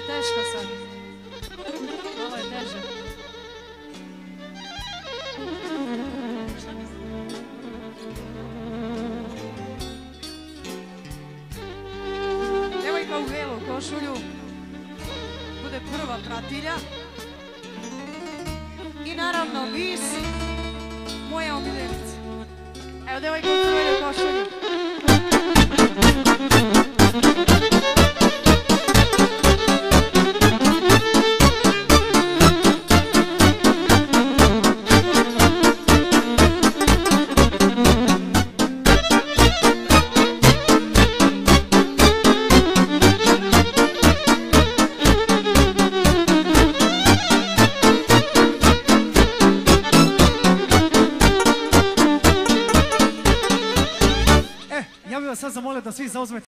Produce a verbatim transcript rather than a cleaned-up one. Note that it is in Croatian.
teško sad. Ovo je teže. Devojka u belu košulju bude prva pratilja. I naravno bis, moja omiljenica. Evo devojka u crvenoj košulju. Ja bih vas sad zamolio da svi zauzmete